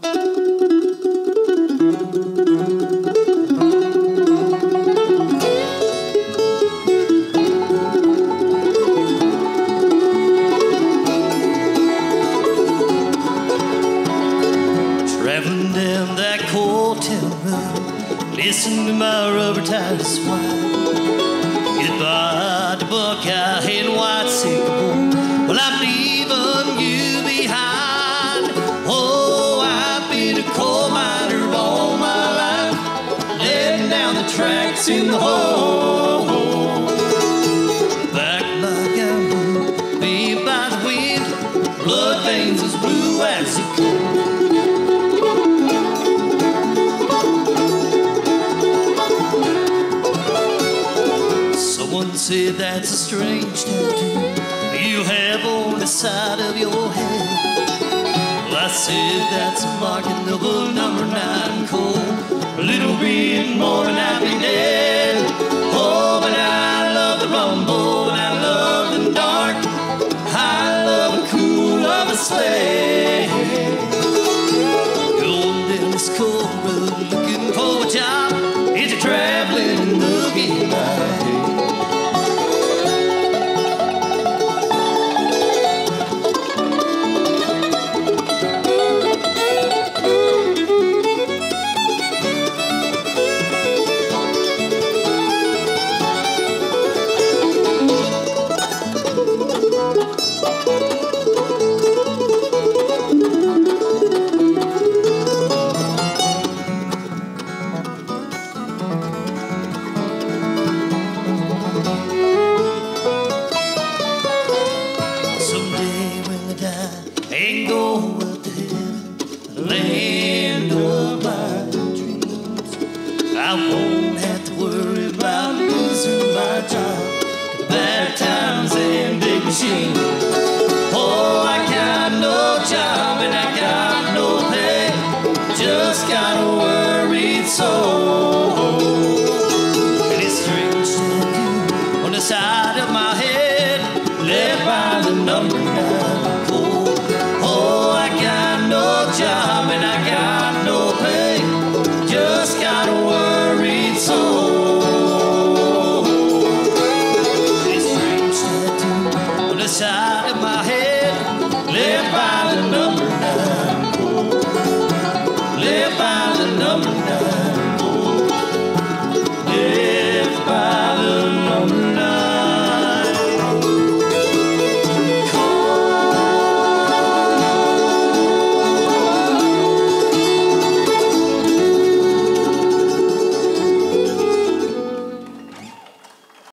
Traveling down that cold town road, listen to my rubber-tired swine. Goodbye to Buckeye and White Circa. Well, I'm leaving you behind. Oh, I've been a coal miner all my life, letting down the tracks in the hole. Back like I'm blue, made by the wind, blood veins as blue as the coal. Someone said that's a strange tattoo you have on the side of your head. Well, I said that's a marking of a number 9 cold, a little bit more and I'd be dead. Oh, but I love the rumble and I love the dark, I love the cool of a sled.